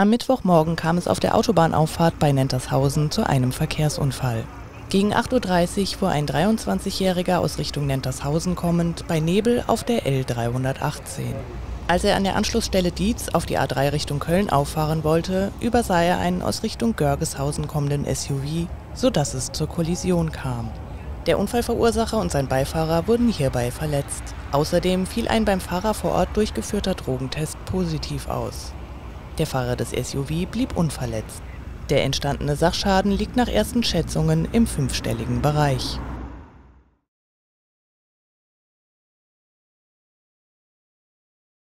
Am Mittwochmorgen kam es auf der Autobahnauffahrt bei Nentershausen zu einem Verkehrsunfall. Gegen 8:30 Uhr fuhr ein 23-Jähriger aus Richtung Nentershausen kommend bei Nebel auf der L318. Als er an der Anschlussstelle Dietz auf die A3 Richtung Köln auffahren wollte, übersah er einen aus Richtung Görgeshausen kommenden SUV, sodass es zur Kollision kam. Der Unfallverursacher und sein Beifahrer wurden hierbei verletzt. Außerdem fiel ein beim Fahrer vor Ort durchgeführter Drogentest positiv aus. Der Fahrer des SUV blieb unverletzt. Der entstandene Sachschaden liegt nach ersten Schätzungen im 5-stelligen Bereich.